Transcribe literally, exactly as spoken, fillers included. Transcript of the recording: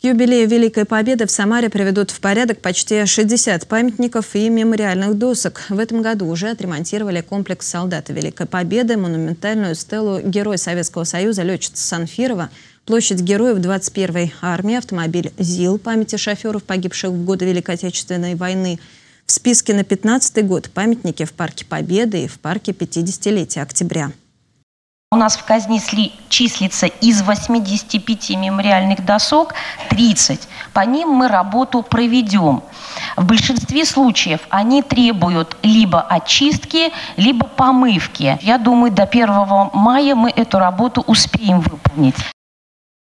К юбилею Великой Победы в Самаре приведут в порядок почти шестьдесят памятников и мемориальных досок. В этом году уже отремонтировали комплекс «Солдаты Великой Победы», монументальную стелу «Герой Советского Союза» летчица Санфирова, площадь Героев двадцать первой армии, автомобиль ЗИЛ памяти шоферов, погибших в годы Великой Отечественной войны. В списке на пятнадцатый год памятники в Парке Победы и в Парке пятидесятилетия октября. У нас в казни числится из восьмидесяти пяти мемориальных досок тридцать. По ним мы работу проведем. В большинстве случаев они требуют либо очистки, либо помывки. Я думаю, до первого мая мы эту работу успеем выполнить.